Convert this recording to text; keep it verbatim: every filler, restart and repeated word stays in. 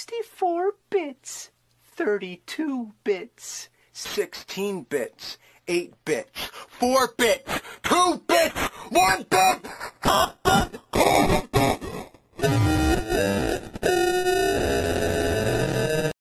sixty-four bits, thirty-two bits, sixteen bits, eight bits, four bits, two bits, one bit!